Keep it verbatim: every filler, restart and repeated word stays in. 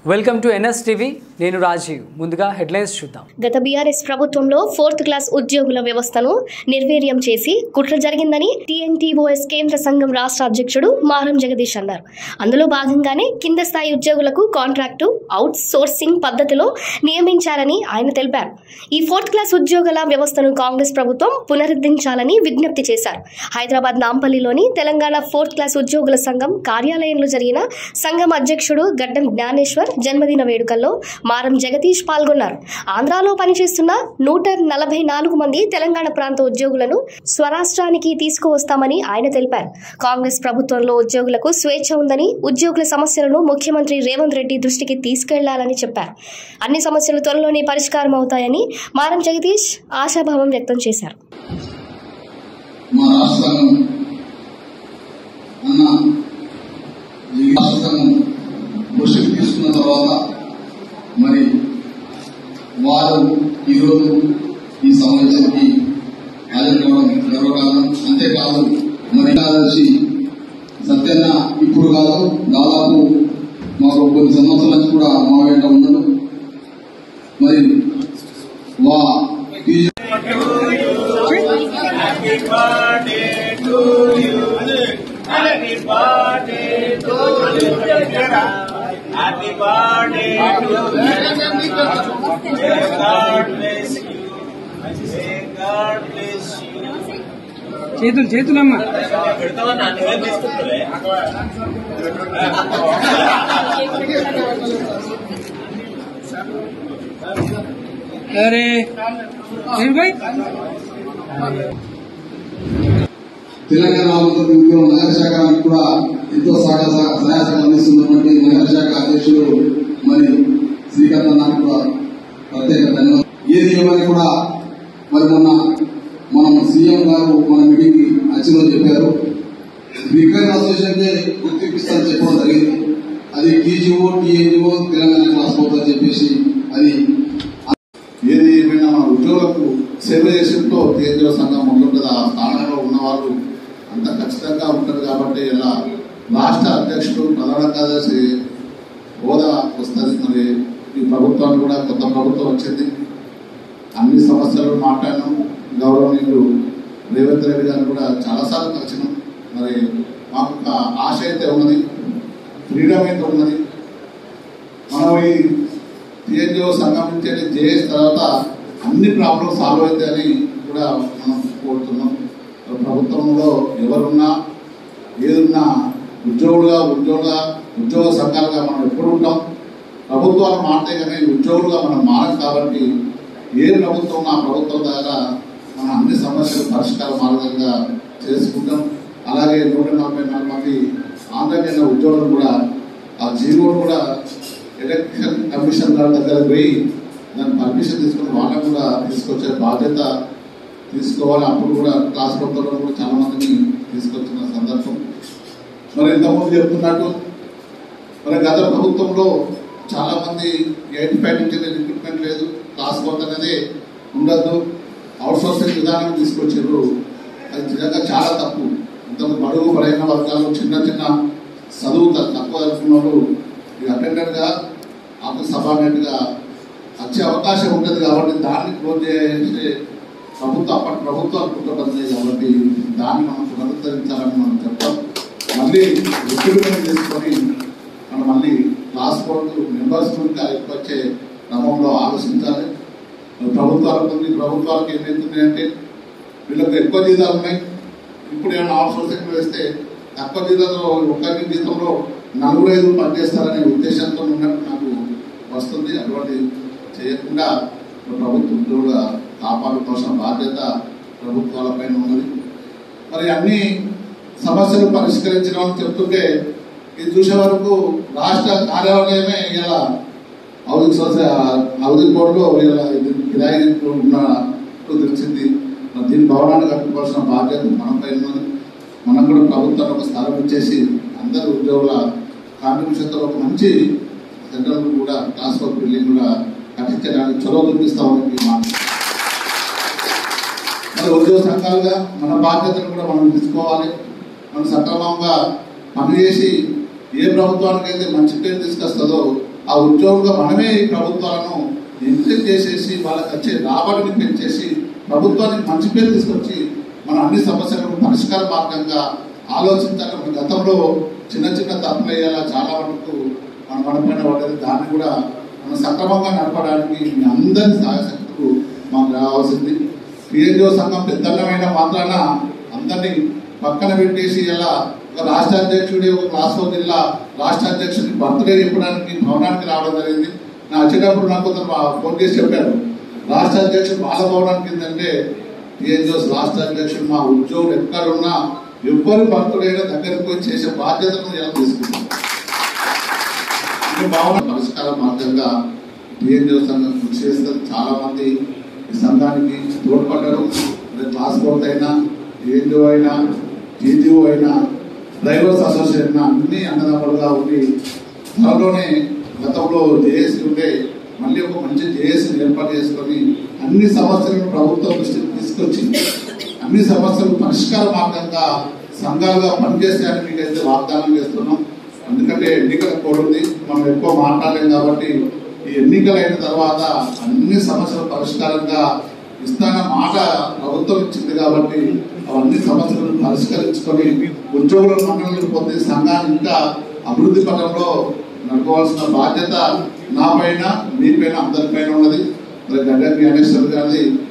Welcome to NS TV. నేను రాజీవ్. ముందుగా headlines చూద్దాం. గత బీఆర్ఎస్ ప్రభుత్వంలో ఫోర్త్ క్లాస్ ఉద్యోగుల వ్యవస్థను నిర్వీర్యం చేసి కుట్ర జరిగిందని టీఎన్టీఓఎస్ కేంద్ర సంఘం రాష్ట్ర అధ్యక్షుడు మారం జగదీష్ అన్నారు. అందులో భాగంగానే కింద స్థాయి ఉద్యోగులకు కాంట్రాక్టు అవుట్ సోర్సింగ్ పద్ధతిలో నియమించారని ఆయన తెలిపారు. ఈ ఫోర్త్ క్లాస్ ఉద్యోగుల వ్యవస్థను కాంగ్రెస్ ప్రభుత్వం పునరుద్ధరించాలని విజ్ఞప్తి చేశారు. హైదరాబాద్ నాంపల్లిలోని తెలంగాణ ఫోర్త్ క్లాస్ ఉద్యోగుల సంఘం కార్యాలయంలో జరిగిన సంఘం అధ్యక్షుడు గడ్డం జ్ఞానేశ్వర్ జన్మదిన వేడుకల్లో మారం జగదీష్ పాల్గొన్నారు. ఆంధ్రాలో పనిచేస్తున్న నూట నలభై నాలుగు మంది తెలంగాణ ప్రాంత ఉద్యోగులను స్వరాష్ట్రానికి తీసుకువస్తామని ఆయన తెలిపారు. కాంగ్రెస్ ప్రభుత్వంలో ఉద్యోగులకు స్వేచ్ఛ ఉందని, ఉద్యోగుల సమస్యలను ముఖ్యమంత్రి రేవంత్ రెడ్డి దృష్టికి తీసుకెళ్లాలని చెప్పారు. అన్ని సమస్యలు త్వరలోనే పరిష్కారం అవుతాయని మారం జగదీష్ ఆశాభావం వ్యక్తం చేశారు. తీసుకున్న తర్వాత మరి వారు ఈరోజు ఈ సమావేశానికి హాజరు కావడం గర్వకారణం. అంతేకాదు మరి కార్యదర్శి సత్యన్న ఇప్పుడు కాదు, దాదాపు మాకు కొన్ని సంవత్సరాల నుంచి కూడా మా వెంట ఉన్నాడు. మరి వా Happy birthday to you. Happy birthday to you. May God bless you. May God bless you. చేతులు చేతులమ్మా పెడతావన్నా నువ్వేం తీసుకుంటులే. అరే ఏం భాయ్ తెలంగాణ నగర శాఖకి కూడా ఎంతో సహాయసం అందిస్తున్నటువంటి నగర శాఖ అధ్యక్షుడు మరి శ్రీకాంత్ అన్నకు కూడా ప్రత్యేక ధన్యవాదాలు. ఏది ఏమని కూడా మరి మొన్న మనం సీఎం గారు మన మీటింగ్ కి అచ్చిలో చెప్పారు, రికవరీ అసోసియేషన్ కి గుర్తిపిస్తారని చెప్పడం జరిగింది. అది టీజీఓ టీఎన్జీఓ తెలంగాణ క్లాస్ పోతుందని చెప్పేసి అది ఏది ఏమైనా మన ఉద్యోగులకు సేవ చేసేంతో టీఎన్జీఓ సంఘం ఉంటుంది. ఆ స్థానంలో ఉన్న వాళ్ళు అంత ఖచ్చితంగా ఉంటుంది కాబట్టి ఇలా రాష్ట్ర అధ్యక్షుడు ప్రధాన కార్యదర్శి హోదా వస్తుంది. మరి ఈ ప్రభుత్వాన్ని కూడా కొత్త ప్రభుత్వం వచ్చింది, అన్ని సమస్యలు మాట్లాడినాం. గౌరవనీయులు రేవంత్ రెడ్డి గారు కూడా చాలాసార్లు కలిసినాం. మరి మాకు ఒక ఆశ అయితే ఉన్నది, ఫ్రీడమ్ అయితే ఉన్నది. మనం ఈ టీఎన్జీఓ సంఘం నుంచి జేఎస్ తర్వాత అన్ని ప్రాబ్లమ్స్ సాల్వ్ అవుతాయని కూడా మనం కోరుతున్నాం. ప్రభుత్వంలో ఎవరున్నా ఏదున్నా ఉద్యోగులుగా ఉద్యోగ ఉద్యోగ సంఘాలుగా మనం ఎప్పుడు ఉంటాం. ప్రభుత్వాలు మారితే కానీ ఉద్యోగులుగా మనం మారం. కాబట్టి ఏ ప్రభుత్వం ఆ ప్రభుత్వం ద్వారా మనం అన్ని సమస్యలు పరిష్కార మార్గంగా చేసుకుంటాం. అలాగే నూట నలభై నాలుగు మంది ఆంధ్రకేంద్ర ఉద్యోగులు కూడా ఆ జీవోను కూడా ఎలక్షన్ కమిషన్ గారి దగ్గర పోయి దాన్ని పర్మిషన్ తీసుకుని వాళ్ళకు కూడా తీసుకొచ్చే బాధ్యత తీసుకోవాలి. అప్పుడు కూడా క్లాస్ ప్రభుత్వంలో కూడా చాలా మందిని తీసుకొచ్చిన సందర్భం. మరి ఇంతకుముందు చెప్తున్నట్టు మరి గత ప్రభుత్వంలో చాలా మంది ఎయిటీ ఫైవ్ నుంచి రిక్రూట్మెంట్ లేదు, క్లాస్ వర్క్ అనేది ఉండద్దు, అవుట్ సోర్సింగ్ విధానం తీసుకొచ్చారు. అది నిజంగా చాలా తప్పు. ఇంతకు బడుగు బలైన వర్గాలు చిన్న చిన్న చదువు తక్కువ జరుపుకున్న వాళ్ళు అటెండెంట్ గా ఆఫీస్ సబార్డినేట్ గా వచ్చే అవకాశం ఉంటుంది. కాబట్టి దాన్ని క్లోజ్ చేసే ప్రభుత్వం అప్పటి ప్రభుత్వాలు పుట్టబడింది. కాబట్టి దాన్ని మనం పునరుద్ధరించాలని మనం చెప్తాం. మళ్ళీ రిక్రూట్మెంట్ చేసుకొని మనం మళ్ళీ క్లాస్ బోర్డు మెంబర్స్ ఇంకా ఎక్కువ వచ్చే క్రమంలో ఆలోచించాలి. ప్రభుత్వాలకు ఉంది, ప్రభుత్వాలకు ఏమవుతున్నాయంటే వీళ్ళకి ఎక్కువ జీతాలు ఉన్నాయి. ఇప్పుడు ఏమైనా అవుట్ సోర్సింగ్ వేస్తే తక్కువ జీతంలో ఒకరి జీతంలో నలుగురు ఐదు పనిచేస్తారనే ఉద్దేశంతో ఉన్నట్టు నాకు వస్తుంది. అటువంటి చేయకుండా ప్రభుత్వం ఉద్యోగుల కాపాడుకోవాల్సిన బాధ్యత ప్రభుత్వాలపైన ఉన్నది. మరి అన్ని సమస్యలు పరిష్కరించడం చెప్తుంటే ఇది చూసే వరకు రాష్ట్ర కార్యాలయమే ఇలా హౌసింగ్ సొసైటీ హౌసింగ్ బోర్డులో ఇలా కిరాయి ఉన్నట్టు తెలిసింది. దీని భవనాన్ని కట్టుకోవాల్సిన బాధ్యత మనపై ఉన్నది. మనం కూడా ప్రభుత్వాన్ని ఒక స్థలం ఇచ్చేసి అందరు ఉద్యోగుల కాంట్రిబ్యూషన్తో ఒక మంచి సెంటర్ కూడా క్లాస్ వర్క్ బిల్డింగ్ కూడా కట్టించడానికి చొరవ చూపిస్తామని మాట. మరి ఉద్యోగ సంఘాలుగా మన బాధ్యతను కూడా మనం తీసుకోవాలి. మనం సక్రమంగా పనిచేసి ఏ ప్రభుత్వానికైతే మంచి పేరు తీసుకొస్తుందో ఆ ఉద్యోగులుగా మనమే ఈ ప్రభుత్వాలను ఎంకరేజ్ చేసేసి వాళ్ళకి వచ్చే రాబడిని పెంచేసి ప్రభుత్వానికి మంచి పేరు తీసుకొచ్చి మన అన్ని సమస్యలకు పరిష్కార మార్గంగా ఆలోచించాలి. మన గతంలో చిన్న చిన్న తప్పులు అయ్యేలా చాలా వరకు మన మన పైన పడ్డది. దాన్ని కూడా మనం సక్రమంగా నడపడానికి మీ అందరి సహాయశక్తులు మాకు రావాల్సింది. టీఎన్జిఓ సంఘం పెద్దమైన మాత్రాన అందరినీ పక్కన పెట్టేసి ఇలా ఒక రాష్ట్ర అధ్యక్షుడి ఒక క్లాస్ ఫోర్ జిల్లా రాష్ట్ర అధ్యక్షుడికి బర్త్డే చెప్పడానికి భవనానికి రావడం జరిగింది. నా వచ్చేటప్పుడు నాకు కొంత ఫోన్ చేసి చెప్పారు, రాష్ట్ర అధ్యక్షుడు బాలభవనానికి ఏంటంటే టీఎన్జిఓస్ రాష్ట్ర అధ్యక్షుడు మా ఉద్యోగులు ఎక్కడున్నా ఎవ్వరు బర్త్డే దగ్గరికి పోయి చేసే బాధ్యతను ఎలా తీసుకుంటాం. భావన పరిష్కార మార్గంగా టీఎన్జిఓ సంఘం కృషి చేస్తారు. చాలా మంది ఈ సంఘానికి తోడ్పడ్డారు. క్లాస్ ఫోర్త్ అయినా టీఎన్జిఓ అయినా టీజీఓ అయినా డ్రైవర్స్ అసోసియేషన్ అన్ని అన్నదమ్ములుగా ఉండి త్వరలోనే గతంలో జేఏసీ ఉంటే మళ్ళీ ఒక మంచి జేఏసీని ఏర్పాటు చేసుకొని అన్ని సమస్యలను ప్రభుత్వం దృష్టికి తీసుకొచ్చి అన్ని సమస్యలు పరిష్కార మార్గంగా సంఘాలుగా పనిచేసేయాలని మీకైతే వాగ్దానం చేస్తున్నాం. ఎందుకంటే ఎన్నికల కోడ్ ఉంది, మనం ఎక్కువ మాట్లాడలేం కాబట్టి ఈ ఎన్నికలు అయిన తర్వాత అన్ని సమస్యలు పరిష్కారంగా ఇస్తాన మాట ప్రభుత్వం ఇచ్చింది కాబట్టి అవన్నీ సమస్యలను పరిష్కరించుకొని ఉద్యోగుల మండలికి పొంది సంఘాన్ని ఇంకా అభివృద్ధి పథంలో నడపవలసిన బాధ్యత నా పైన మీ పైన అందరిపైన ఉన్నది. మరి గడ్డ జ్ఞానేశ్వర్ గారి